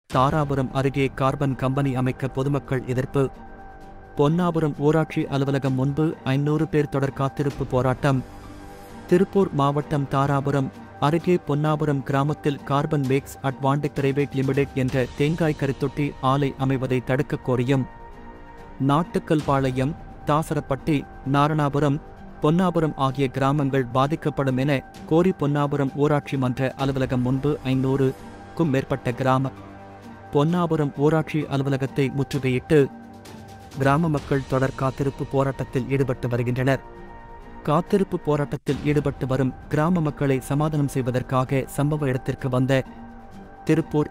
தாராபுரம் அருகே carbon company அமைக்க பொதுமக்கள் எதிர்ப்பு. பொன்னாபுரம் ஊராட்சி அலுவலகம் முன்பு 500 பேர் தொடர் காத்திருப்பு போராட்டம். திருப்பூர் மாவட்டம் தாராபுரம் அருகே பொன்னாபுரம் கிராமத்தில் carbon max advantech private limited என்ற தேங்காய் கரித்தொட்டி ஆலை அமைவதை தடுக்கக் கோரியும் நாட்டுக்கல்பாளையம், தாசரப்பட்டி, நாரணாபுரம், பொன்னாபுரம் ஆகிய கிராமங்கள் பாதிக்கப்படும் என கோரி பொன்னாபுரம் ஊராட்சி மன்ற அலுவலகம் முன்பு 500க்கும் மேற்பட்ட கிராம பொன்னாபுரம் ஊராட்சி அலுவலகத்தை முற்றுகையிட்டு கிராம மக்கள் தொடர் காத்திருப்பு போராட்டத்தில் ஈடுபட்டு வருகின்றனர். காத்திருப்பு போராட்டத்தில் ஈடுபட்டு வரும் கிராம மக்களை சமாதானம் செய்வதற்காக சம்பவ இடத்திற்கு வந்த திருப்பூர்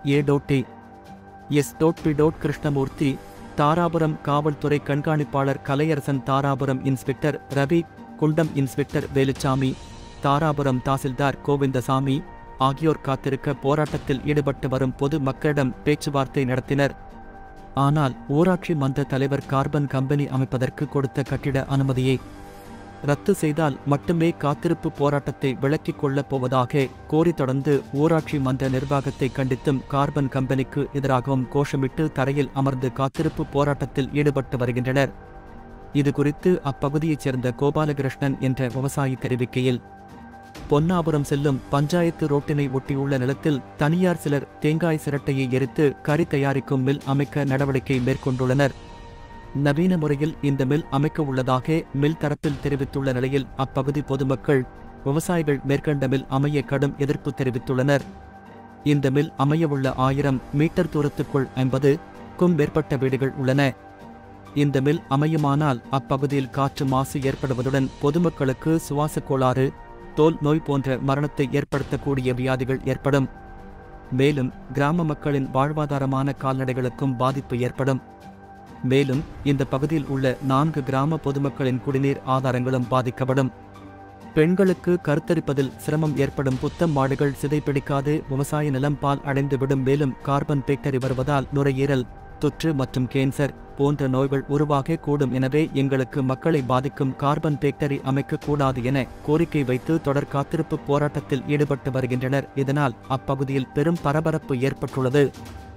ஏ.எஸ்.பி. கிருஷ்ணமூர்த்தி, தாராபுரம் காவல்துறை கண்காணிப்பாளர் கலையரசன், தாராபுரம் இன்ஸ்பெக்டர் ரவி, குண்டம் இன்ஸ்பெக்டர் வேலுச்சாமி, தாராபுரம் தாசில்தார் கோவிந்தசாமி ஆகியோர் காத்திருக்க போராட்டத்தில் ஈடுபட்டு வரும் பொது மக்களிடம் பேச்சுவார்த்தை நடத்தினர். ஆனால் ஊராட்சி மன்ற தலைவர் கார்பன் கம்பெனி அமைப்பதற்கு கொடுத்த கட்டிட அனுமதியை ரத்து செய்தால் மட்டுமே காத்திருப்பு போராட்டத்தை விலக்கிக் கொள்ளப் போவதாக கோரி தொடர்ந்து ஊராட்சி மன்ற நிர்வாகத்தை கண்டித்தும் கார்பன் கம்பெனிக்கு எதிராகவும் கோஷமிட்டு தரையில் அமர்ந்து காத்திருப்பு போராட்டத்தில் ஈடுபட்டு வருகின்றனர். இதுகுறித்து அப்பகுதியைச் சேர்ந்த கோபாலகிருஷ்ணன் என்ற விவசாயி தெரிவிக்கையில், பொன்னாபுரம் செல்லும் பஞ்சாயத்து ரோட்டினை ஒட்டியுள்ள நிலத்தில் தனியார் சிலர் தேங்காய் சிரட்டையை எரித்து கறி தயாரிக்கும் மில் அமைக்க நடவடிக்கை மேற்கொண்டுள்ளனர். நவீன முறையில் இந்த மில் அமைக்க உள்ளதாக மில் தரப்பில் தெரிவித்துள்ள நிலையில் அப்பகுதி பொதுமக்கள், விவசாயிகள் மேற்கண்ட மில் அமைய கடும் எதிர்ப்பு தெரிவித்துள்ளனர். இந்த மில் அமையவுள்ள 1000 மீட்டர் தூரத்துக்குள் 50க்கும் மேற்பட்ட வீடுகள் உள்ளன. இந்த மில் அமையுமானால் அப்பகுதியில் காற்று மாசு ஏற்படுவதுடன் பொதுமக்களுக்கு சுவாச கோளாறு, தோல் நோய் போன்ற மரணத்தை ஏற்படுத்தக்கூடிய வியாதிகள் ஏற்படும். மேலும் கிராம மக்களின் வாழ்வாதாரமான கால்நடைகளுக்கும் பாதிப்பு ஏற்படும். மேலும் இந்த பகுதியில் உள்ள 4 கிராம பொதுமக்களின் குடிநீர் ஆதாரங்களும் பாதிக்கப்படும். பெண்களுக்கு கருத்தரிப்பதில் சிரமம் ஏற்படும். புத்தம் மாடுகள் சிதைப்பிடிக்காது விவசாய நிலம் பால் அடைந்துவிடும். மேலும் கார்பன் ஃபேக்டரி வருவதால் நுரையீரல் தொற்று மற்றும் கேன்சர் போன்ற நோய்கள் உருவாக கூடும். எனவே எங்களுக்கு மக்களை பாதிக்கும் கார்பன் ஃபேக்டரி அமைக்கக்கூடாது என கோரிக்கை வைத்து தொடர் காத்திருப்பு போராட்டத்தில் ஈடுபட்டு வருகின்றனர். இதனால் அப்பகுதியில் பெரும் பரபரப்பு ஏற்பட்டுள்ளது.